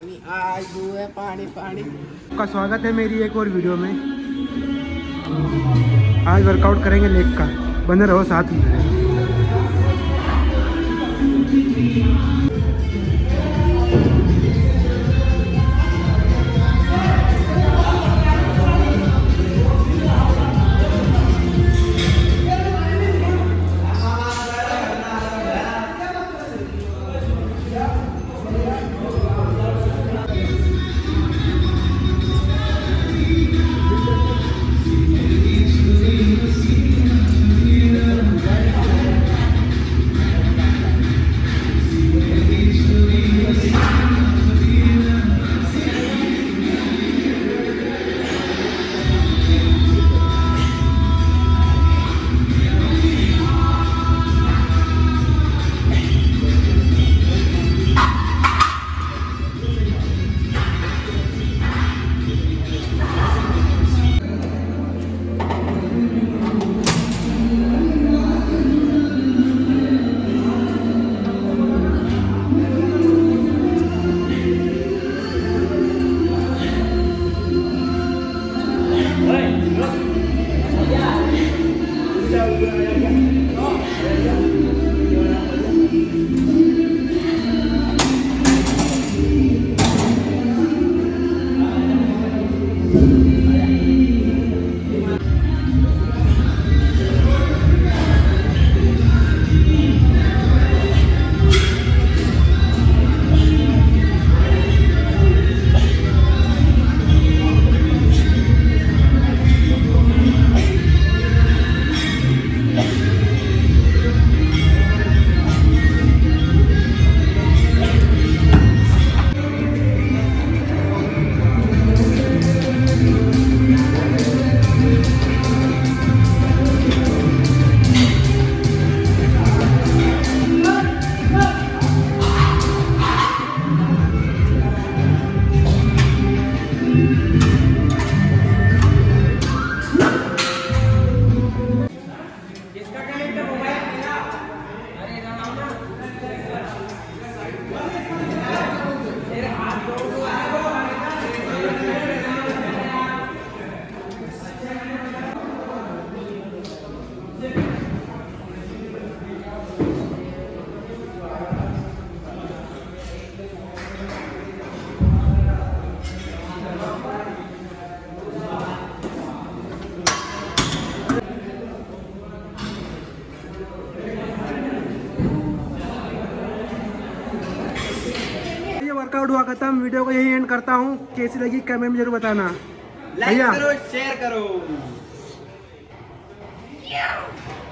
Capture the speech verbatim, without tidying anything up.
आज है पानी पानी। आपका स्वागत है मेरी एक और वीडियो में। आज वर्कआउट करेंगे लेग का, बने रहो साथ में। वर्कआउट हुआ खत्म। वीडियो को यही एंड करता हूँ। कैसी लगी कमेंट में जरूर बताना। लाइक करो, शेयर करो।